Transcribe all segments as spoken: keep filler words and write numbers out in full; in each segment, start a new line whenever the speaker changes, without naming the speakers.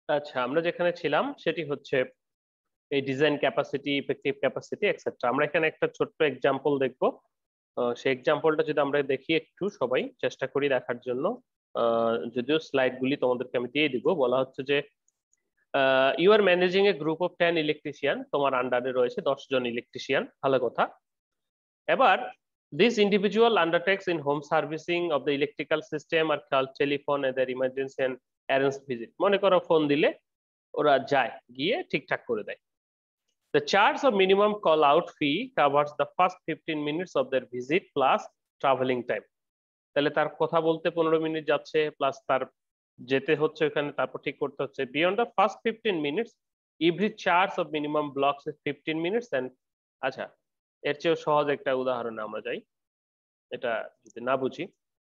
আচ্ছা, আমরা যেখানে ছিলাম সেটি হচ্ছে এই design capacity, effective capacity extra. আমরা এখানে একটা ছোট্ট এক্সাম্পল দেখবো। আহ, সেই এক্সাম্পলটা যদি আমরা দেখি, একটু সবাই চেষ্টা করি দেখার জন্য। আহ, যদিও স্লাইড গুলি তোমাদেরকে আমি দিয়ে দিব। বলা হচ্ছে যে you are managing a group of ten electrician, তোমার আন্ডারে রয়েছে দশ জন ইলেকট্রিশিয়ান, ভালো কথা। এবার this individual undertakes in home servicing of the electrical system or call telephone either emergency and arrange visit। মনে করো ফোন দিলে ওরা যায়, গিয়ে ঠিকঠাক করে দেয়। The charge of minimum call out fee covers the first fifteen minutes of their visit plus traveling time। তাহলে তার কথা বলতে পনেরো মিনিট যাচ্ছে, প্লাস তার যেতে হচ্ছে ওখানে, তারপর ঠিক করতে হচ্ছে। Beyond the first fifteen minutes every charge of minimum blocks fifteen minutes and. আচ্ছা, এর চেয়েও সহজ একটা উদাহরণে আমরা যাই, এটা যদি না বুঝি।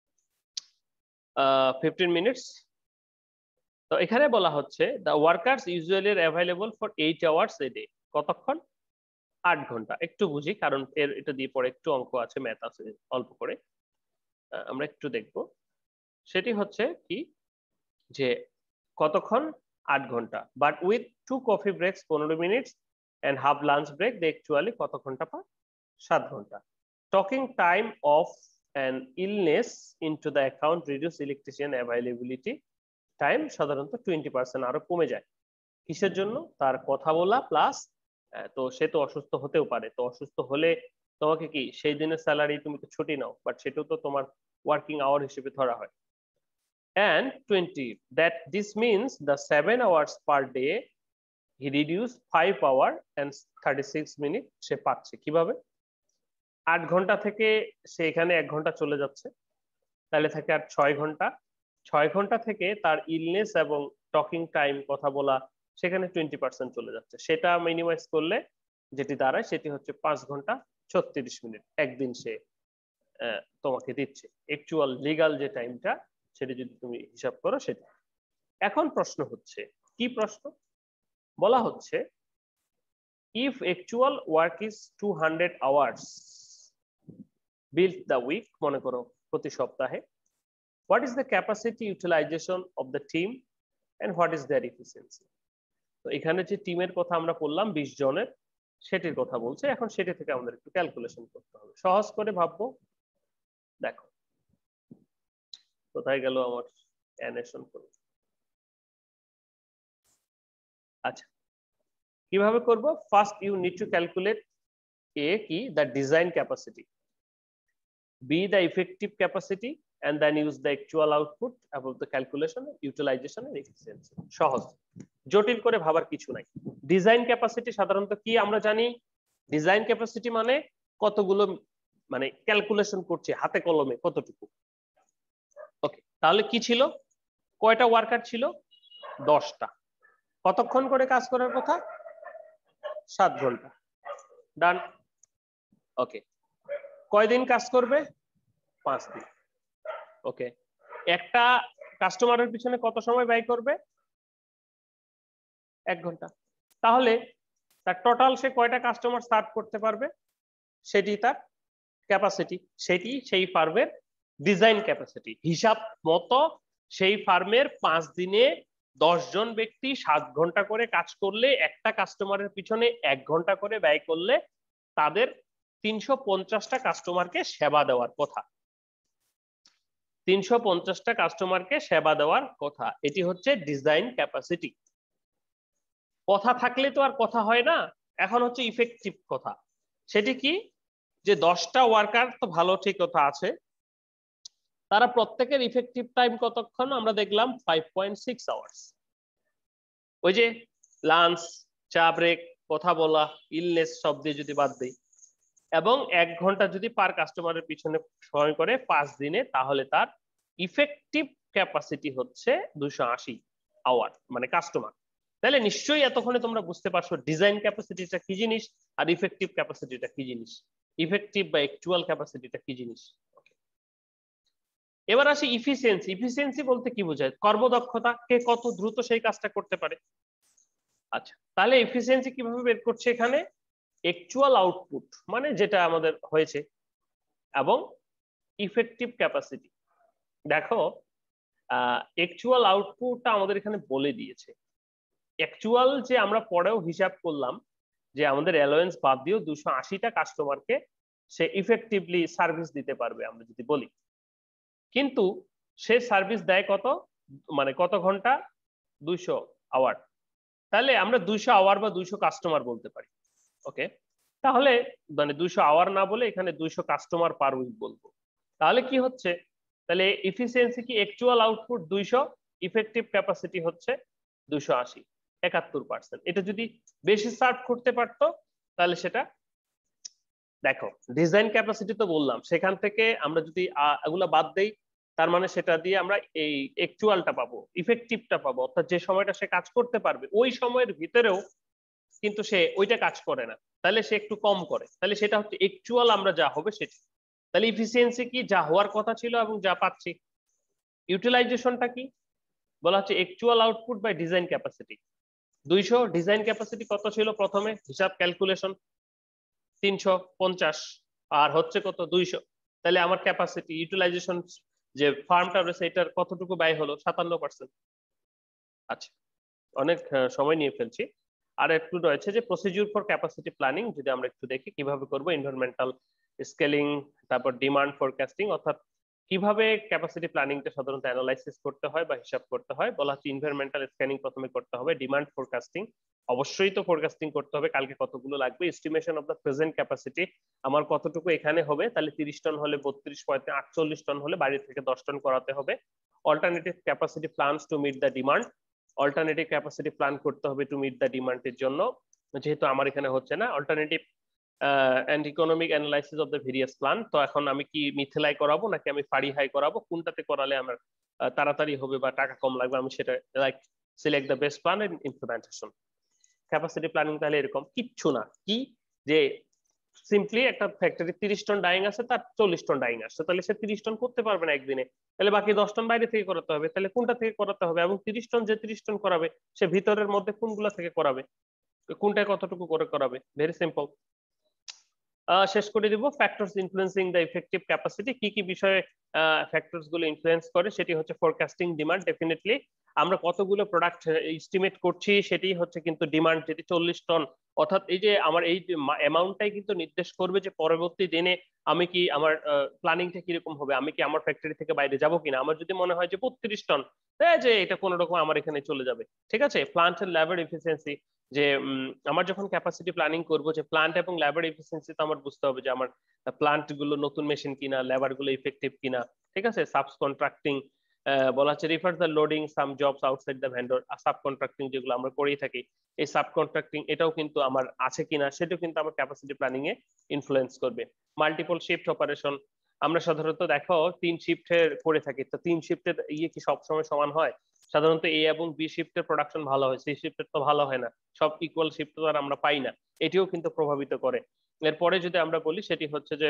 ফিফটিন মিনিটস, তো এখানে বলা হচ্ছে the workers usually available for eight hours a day. কতক্ষণ? আট ঘন্টা। একটু বুঝি, কারণ এর এটা দিয়ে পরে একটু অঙ্ক আছে, ম্যাথ আছে অল্প করে, আমরা একটু দেখব। সেটি হচ্ছে কি যে কতক্ষণ? আট ঘন্টা, but with two coffee breaks পনেরো minutes and half lunch break they actually কত ঘন্টা পায়? সাত ঘন্টা। Talking time of an illness into the account reduce electrician availability time সাধারণত টোয়েন্টি পার্সেন্ট আরো কমে যায়। কিসের জন্য? তার কথা বলা প্লাস, তো সে তো অসুস্থ হতেও পারে, তো অসুস্থ হলে তোমাকে কি সেই দিনের স্যালারি তুমি তো ছুটি নাও, বাট সেটাও তো তোমার ওয়ার্কিং আওয়ার হিসেবে ধরা হয়। and twenty, that this means the seven hours per day he reduced five hour and thirty-six minute সে পাচ্ছে কিভাবে? আট ঘন্টা থেকে সে এখানে এক ঘন্টা চলে যাচ্ছে, তাহলে থাকে আর ছয় ঘন্টা। ছয় ঘন্টা থেকে তার ইলনেস এবং টকিং টাইম, কথা বলা, সেখানে টোয়েন্টি পার্সেন্ট চলে যাচ্ছে। সেটা মিনিমাইজ করলে যেটি দাঁড়ায় সেটি হচ্ছে পাঁচ ঘন্টা ছত্রিশ মিনিট একদিন সে তোমাকে দিচ্ছে। অ্যাকচুয়াল লিগাল যে টাইমটা সেটা যদি তুমি হিসাব করো সেটা। এখন প্রশ্ন হচ্ছে, কি প্রশ্ন? বলা হচ্ছে if actual work is two hundred hours build the week, মনে করো প্রতি সপ্তাহে, what is the capacity utilization of the team and what is their efficiency. তো এখানে যে টিমের কথা আমরা বললাম বিশ জনের, সেটির কথা বলছে। এখন সেটি থেকে আমাদের একটু ক্যালকুলেশন করতে হবে। সহজ করে ভাববো। দেখো কোথায় গেল আমার অ্যানিমেশন করব। আচ্ছা, কিভাবে করব? First you need to calculate A কি the design capacity, B the effective capacity, and then use the actual output above the calculation, utilization and efficiency। সহজ, জটিল করে ভাবার কিছু নাই। ডিজাইন ক্যাপাসিটি সাধারণত কি আমরা জানি? ডিজাইন ক্যাপাসিটি মানে কতগুলো, মানে ক্যালকুলেশন করছে হাতে কলমে কতটুকু। ওকে, তাহলে কি ছিল? কয়টা ওয়ার্কার ছিল? দশটা। কতক্ষণ করে কাজ করার কথা? সাত ঘন্টা। ডান। ওকে, কয়দিন কাজ করবে? পাঁচ দিন। ওকে, একটা কাস্টমারের পিছনে কত সময় ব্যয় করবে? এক ঘন্টা। তাহলে তার টোটাল সে কয়টা কাস্টমার সার্ভ করতে পারবে? সেটি তার ক্যাপাসিটি, সেটি সেই ফার্মের ডিজাইন ক্যাপাসিটি। হিসাব মতো সেই ফার্মের পাঁচ দিনে দশ জন ব্যক্তি সাত ঘন্টা করে কাজ করলে, একটা কাস্টমারের পিছনে এক ঘন্টা করে ব্যয় করলে তাদের তিনশো পঞ্চাশটা কাস্টমারকে সেবা দেওয়ার কথা। তিনশো পঞ্চাশটা কাস্টমারকে সেবা দেওয়ার কথা, এটি হচ্ছে ডিজাইন ক্যাপাসিটি। কথা থাকলে তো আর কথা হয় না। এখন হচ্ছে ইফেক্টিভ কথা। সেটি কি? যে দশটা ওয়ার্কার তো ভালো, ঠিক কথা আছে, তারা প্রত্যেকের ইফেক্টিভ টাইম কতক্ষণ? আমরা দেখলাম ফাইভ পয়েন্ট সিক্স আওয়ার্স। ওই যে লাঞ্চ, চা ব্রেক, কথা বলা, ইলনেস সব দিয়ে যদি বাদ দিই, এবং এক ঘন্টা যদি পার কাস্টমারের পিছনে সময় করে পাঁচ দিনে, তাহলে তার ইফেক্টিভ ক্যাপাসিটি হচ্ছে দুশো আশি আওয়ার, মানে কাস্টমার। তাহলে নিশ্চয়ই এতক্ষণে তোমরা বুঝতে পারছো ডিজাইন ক্যাপাসিটিটা কি জিনিস আর ইফেক্টিভ ক্যাপাসিটিটা কি জিনিস, ইফেক্টিভ বা অ্যাকচুয়াল ক্যাপাসিটিটা কি জিনিস। এবার আসি ইফিসিয়েন্সি। ইফিসিয়েন্সি বলতে কি বোঝায়? কর্মদক্ষতা, কে কত দ্রুত সেই কাজটা করতে পারে। আচ্ছা, তাহলে এফিসিয়েন্সি কিভাবে বের করছে? এখানে অ্যাকচুয়াল আউটপুট মানে যেটা আমাদের হয়েছে, এবং ইফেক্টিভ ক্যাপাসিটি। দেখো অ্যাকচুয়াল আউটপুটটা আমাদের এখানে বলে দিয়েছে, অ্যাকচুয়াল যে আমরা পরেও হিসাব করলাম যে আমাদের অ্যালোয়েন্স বাদ দিয়েও দুশো আশিটা কাস্টমারকে সে ইফেক্টিভলি সার্ভিস দিতে পারবে আমরা যদি বলি, কিন্তু সে সার্ভিস দেয় কত, মানে কত ঘন্টা, দুইশো আওয়ার। তাহলে আমরা দুইশো আওয়ার বা দুইশো কাস্টমার বলতে পারি। ওকে, তাহলে মানে দুইশো আওয়ার না বলে এখানে দুইশো কাস্টমার পার উইক বলবো। তাহলে কি হচ্ছে, তাহলে এফিসিয়েন্সি কি অ্যাকচুয়াল আউটপুট দুইশো, ইফেক্টিভ ক্যাপাসিটি হচ্ছে দুইশো আশি, একাত্তর পার্সেন্ট। এটা যদি বেশি সার্ভ করতে পারতো তাহলে সেটা, দেখো ডিজাইন ক্যাপাসিটি তো বললাম, সেখান থেকে আমরা যদি এগুলা বাদ দেই তার মানে সেটা দিয়ে আমরা এই অ্যাকচুয়ালটা পাবো, ইফেক্টিভটা পাবো, অর্থাৎ যে সময়টা সে কাজ করতে পারবে ওই সময়ের ভিতরেও কিন্তু সে ওইটা কাজ করে না, তাহলে সে একটু কম করে, তাহলে সেটা হচ্ছে অ্যাকচুয়াল আমরা যা হবে সেটা। তাহলে ইফিসিয়েন্সি কি, যা হওয়ার কথা ছিল এবং যা পাচ্ছি। ইউটিলাইজেশনটা কি বলা হচ্ছে, actual output by design capacity. দুইশো, ডিজাইন ক্যাপাসিটি কত ছিল প্রথমে, হিসাব ক্যালকুলেশন তিনশো পঞ্চাশ, আর হচ্ছে কত দুইশো, তাহলে আমার ক্যাপাসিটি ইউটিলাইজেশন যে ফার্মটা রয়েছে এটার কতটুকু ব্যয় হলো, সাতান্ন পার্সেন্ট। আচ্ছা, অনেক সময় নিয়ে ফেলছি। আর একটু রয়েছে যে প্রসিডিউর ফর ক্যাপাসিটি প্ল্যানিং, যদি আমরা একটু দেখি কিভাবে করবো, এনভায়রনমেন্টাল স্কেলিং, তারপর ডিমান্ড ফোরকাস্টিং, অর্থাৎ কিভাবে ক্যাপাসিটি প্ল্যানিংটা সাধারণত অ্যানালাইসিস করতে হয় বা হিসাব করতে হয়। বলা হচ্ছে এনভায়রনমেন্টাল স্ক্যানিং প্রথমে করতে হবে, ডিমান্ড ফোরকাস্টিং অবশ্যই তো ফোরকাস্টিং করতে হবে, কালকে কতগুলো লাগবে, estimation of the present capacity, আমার কতটুকু এখানে হবে, তাহলে তিরিশ টন হলে বত্রিশ, পঁয়ত্রিশ, আটচল্লিশ টন হলে বাইরে থেকে দশ টন করাতে হবে। Alternative capacity plans to meet the demand, alternative capacity plan করতে হবে টু মিট দ্য ডিমান্ডের জন্য, যেহেতু আমার এখানে হচ্ছে না। Alternative and economic analysis of the various plan, তো এখন আমি কি মিথেলাই করাবো নাকি আমি ফাড়ি হাই করাবো, কোনটাতে করালে আমার তাড়াতাড়ি হবে বা টাকা কম লাগবে, আমি সেটা like select the best plan and implementation. Capacity planning তাহলে এরকম কিচ্ছু না, কি যে সিম্পলি একটা ফ্যাক্টরি তিরিশ টন ডাইং আছে, তার চল্লিশ টন ডাইং আসছে, তাহলে সে তিরিশ টন করতে পারবে না একদিনে, তাহলে বাকি দশ টন বাইরে থেকে করাতে হবে। তাহলে কোনটা থেকে করাতে হবে, এবং তিরিশ টন যে তিরিশ টন করাবে সে ভিতরের মধ্যে কোনগুলা থেকে করাবে, কোনটায় কতটুকু করে করাবে, ভেরি সিম্পল। শেষ করে দিব, factors influencing the effective capacity, কি কি বিষয়ে ফ্যাক্টরস গুলো ইনফ্লুয়েন্স করে, সেটি হচ্ছে ফোরকাস্টিং ডিমান্ড, ডেফিনেটলি আমরা কতগুলো প্রোডাক্ট এস্টিমেট করছি সেটি হচ্ছে কিন্তু ডিমান্ড, যেটি চল্লিশ টন, অর্থাৎ এই যে আমার এই অ্যামাউন্টটাই কিন্তু নির্দেশ করবে যে পরবর্তী দিনে আমি কি আমার প্ল্যানিংটা কিরকম হবে, আমি কি আমার ফ্যাক্টরি থেকে বাইরে যাবো কিনা। আমার যদি মনে হয় যে বত্রিশ টন, যে এটা কোনো রকম আমার এখানে চলে যাবে, ঠিক আছে। প্লান্ট এন্ড ল্যাবর এফিসিয়েন্সি, যে আমার যখন ক্যাপাসিটি প্ল্যানিং করবো, যে প্লান্ট এবং ল্যাবর এফিসিয়েন্সি তো আমার বুঝতে হবে যে আমার প্লান্ট গুলো নতুন মেশিন কিনা, লেবার গুলো ইফেক্টিভ কিনা, ঠিক আছে। সাব কন্ট্রাক্টিং বলা হচ্ছে refer the loading some jobs outside the vendor, subcontracting যেগুলো আমরা করেই থাকি, এই সাব কন্ট্রাক্টিং এটাও কিন্তু আমার আছে কিনা সেটাও কিন্তু আমার ক্যাপাসিটি প্ল্যানিং এ ইনফ্লুয়েন্স করবে। মাল্টিপল শিফট অপারেশন, আমরা সাধারণত দেখো তিন শিফটের করে থাকি, তো তিন শিফটের ইয়ে কি সবসময় সমান হয়, সাধারণত এ এবং বি শিফটের প্রোডাকশন ভালো হয়, সি শিফটের তো ভালো হয় না, সব ইকুয়াল শিফট তো আর আমরা পাই না, এটিও কিন্তু প্রভাবিত করে। এরপরে যদি আমরা বলি সেটি হচ্ছে যে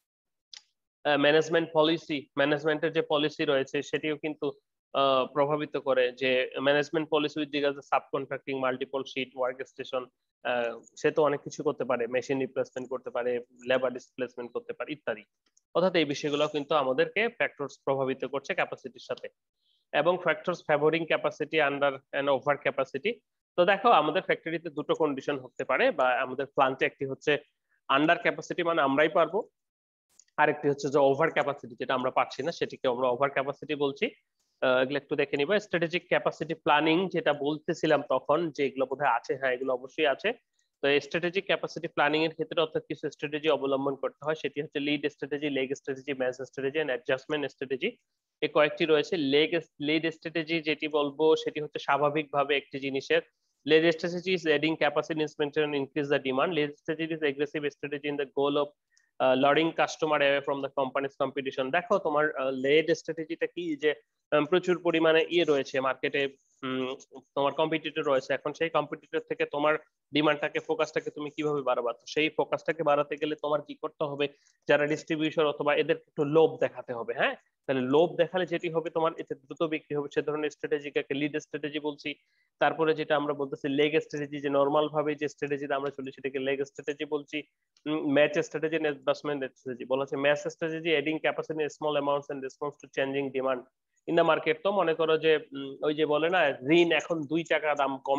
ম্যানেজমেন্ট পলিসি, ম্যানেজমেন্টের যে পলিসি রয়েছে সেটিও কিন্তু প্রভাবিত করে, যে management policy with regards subcontracting, multiple sheet work station, সে তো অনেক কিছু করতে পারে, মেশিন রিপ্লেসমেন্ট করতে পারে, লেবার ডিসপ্লেসমেন্ট করতে পারে ইত্যাদি, অর্থাৎ এই বিষয়গুলো কিন্তু আমাদেরকে ফ্যাক্টরস প্রভাবিত করছে ক্যাপাসিটির সাথে। এবং factors favouring capacity under and over capacity, তো দেখো আমাদের ফ্যাক্টরিতে দুটো কন্ডিশন হতে পারে, বা আমাদের প্ল্যান্টে একটি হচ্ছে আন্ডার ক্যাপাসিটি, মানে আমরাই পারবো, আরেকটি হচ্ছে যে ওভার ক্যাপাসিটি, যেটা আমরা পাচ্ছি না সেটিকে আমরা ওভার ক্যাপাসিটি বলছি। এগুলো একটু দেখে নিবা। স্ট্র্যাটেজিক ক্যাপাসিটি প্ল্যানিং, যেটা বলতেছিলাম তখন যে এগুলো বোধহয় আছে, হ্যাঁ এগুলো অবশ্যই আছে। তো স্ট্র্যাটেজিক ক্যাপাসিটি প্ল্যানিং এর ক্ষেত্রে অর্থাৎ কিছু স্ট্র্যাটেজি অবলম্বন করতে হয়, সেটি হচ্ছে lead strategy, lag strategy, match strategy and adjustment strategy, এই কয়েকটি রয়েছে। লেগ লিড স্ট্র্যাটেজি যেটি বলবো সেটি হচ্ছে স্বাভাবিকভাবে একটি জিনিসের, lead strategy is adding capacity expansion and increase the demand. Lead strategy is aggressive strategy in the goal of uh, luring customer away from the company's competition. দেখো তোমার lead strategy টা কি, যে প্রচুর পরিমাণে ইয়ে রয়েছে মার্কেটে, তোমার কম্পিটিটর রয়েছে, এখন সেই কম্পিটিটর থেকে তোমার ডিমান্ডটাকে, ফোকাসটাকে তুমি কিভাবে বাড়াবা, তো সেই ফোকাসটাকে বাড়াতে গেলে তোমার কি করতে হবে, যারা ডিস্ট্রিবিউশন অথবা এদের একটু লোভ দেখাতে হবে, হ্যাঁ তাহলে লোভ দেখালে যেটি হবে তোমার এতে দ্রুত বিক্রি হবে, সে ধরনের স্ট্র্যাটেজিকে লিড স্ট্র্যাটেজি বলছি। তারপরে যেটা আমরা বলতেছি লেগ স্ট্র্যাটেজি, যে নরমাল ভাবে যে স্ট্র্যাটেজিতে আমরা চলি সেটাকে লেগ স্ট্র্যাটেজি বলছি। Match strategy and investment strategy, বলা হচ্ছে match strategy adding capacity in small amounts and response to changing demand in the market. তো মনে করো যে ওই যে বলে না ঋণ এখন দুই টাকা দাম কমে,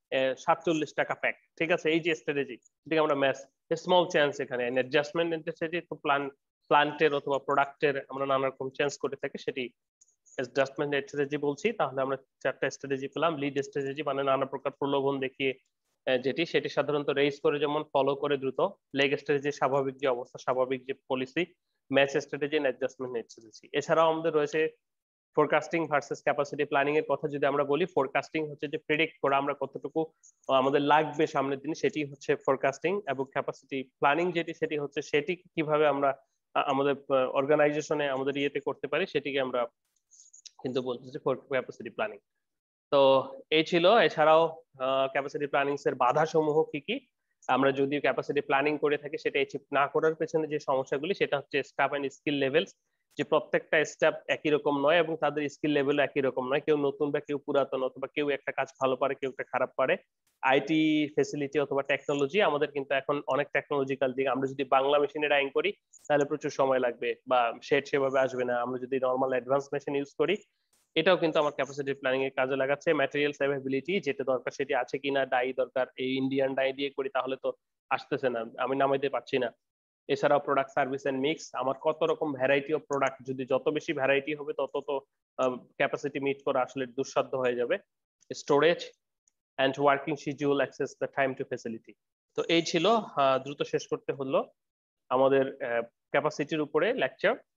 সাতচল্লিশ টাকা প্যাক, ঠিক আছে? এই যে স্ট্র্যাটেজি, এটাকে আমরা ম্যাচ স্মল চেঞ্জ এখানে অ্যাডজাস্টমেন্ট স্ট্র্যাটেজি, তো প্ল্যান প্লান্টের অথবা প্রোডাক্টের আমরা নানা রকম চেঞ্জ করে থাকি, সেটি অ্যাডজাস্টমেন্ট স্ট্র্যাটেজি বলছি। তাহলে আমরা চারটা স্ট্র্যাটেজি পেলাম। লিড স্ট্র্যাটেজি মানে নানা প্রকার প্রলোভন দেখিয়ে যেটি, সেটি সাধারণত রেইজ করে যেমন ফলো করে দ্রুত। লেগ স্ট্র্যাটেজি স্বাভাবিক যে অবস্থা, স্বাভাবিক যে policy. Match strategy, adjustment strategy. এছাড়াও আমাদের রয়েছে ফোরকাস্টিং ভার্সেস ক্যাপাসিটি প্ল্যানিং এর কথা যদি আমরা বলি, ফোরকাস্টিং হচ্ছে যে প্রেডিক্ট করা আমরা কতটুকু আমাদের লাগবে সামনের দিনে, সেটি হচ্ছে ফোরকাস্টিং। এবং ক্যাপাসিটি প্ল্যানিং যেটি, সেটি হচ্ছে সেটি কিভাবে আমরা আমাদের অর্গানাইজেশনে আমাদের ইয়েতে করতে পারি, সেটিকে আমরা কিন্তু বলছি যে ক্যাপাসিটি প্ল্যানিং। তো এই ছিল। এছাড়াও ক্যাপাসিটি প্ল্যানিং এর বাধা সমূহ কি কি, আমরা যদি ক্যাপাসিটি প্ল্যানিং করে থাকি সেটা অ্যাচিভ না করার পেছনে যে সমস্যাগুলি, সেটা হচ্ছে স্টাফ এন্ড স্কিল লেভেলস, যে প্রত্যেকটা স্টাফ একই রকম নয় এবং তাদের স্কিল লেভেল একই রকম নয়। কেউ নতুন বা কেউ পুরাতন, অথবা কেউ একটা কাজ ভালো পারে, কেউ একটা খারাপ পারে। আইটি ফেসিলিটি অথবা টেকনোলজি, আমাদের কিন্তু এখন অনেক টেকনোলজিক্যাল দিক। আমরা যদি বাংলা মেশিনে ডাইং করি তাহলে প্রচুর সময় লাগবে বা শেড সেভাবে আসবে না। আমরা যদি নর্মাল অ্যাডভান্স মেশিন ইউজ করি, এটাও কিন্তু আমার ক্যাপাসিটি প্ল্যানিং এর কাজে লাগাচ্ছে। ম্যাটেরিয়ালস অ্যাভেলেবিলিটি, যেটা দরকার সেটি আছে কিনা, ডাই দরকার, এই ইন্ডিয়ান ডাই দিয়ে করি তাহলে তো আসতেছে না, আমি নামাইতে পারছি না। এছাড়াও প্রোডাক্ট সার্ভিস এন্ড মিক্স, আমার কত রকম ভ্যারাইটি অফ প্রোডাক্ট, যদি যত বেশি ভ্যারাইটি হবে তত তো ক্যাপাসিটি মিট করা আসলে দুঃসাধ্য হয়ে যাবে। Storage and working schedule, access the time to facility. তো এই ছিল, দ্রুত শেষ করতে হলো আমাদের ক্যাপাসিটির উপরে লেকচার।